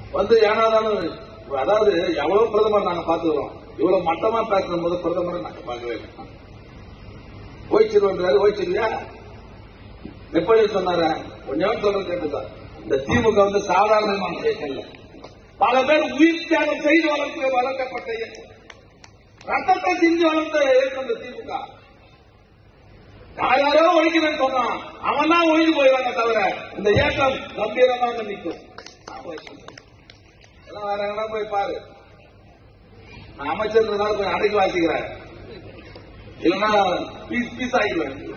வந்து ஏனாதாலும் அதாவது எவ்வளவு பிரதமர் நாங்க பாத்துக்கிறோம், இவ்வளவு மட்டமா பேசுற போது பிரதமரை நாங்க பார்க்கவே இல்லை. ஓய்ச்சிருவாரு, ஓய்ச்சிருவியா எப்படி சொன்னார கொஞ்சம் சொல்றது கேட்டுதான். இந்த திமுக வந்து சாதாரணமான இயக்கம் இல்ல, பல பேர் உயிர் தியாகம் செய்து வளர்க்கப்பட்ட இயக்கம், ரத்தத்தை சிந்தி வளர்ந்த இயக்கம் இந்த திமுக. யாரோ ஒழிக்கிறேன்னு சொன்னான், அவன் தான் ஒழிஞ்சு போயிடுவாங்க தவிர இந்த இயக்கம் கம்பீரமாக நிற்கும். வேற எங்கன்னா போய் பாரு, நான் அமைச்சர் போய் அடைக்கி வாசிக்கிறேன், இல்லைன்னா பீஸ் ஆகிடுவேன்.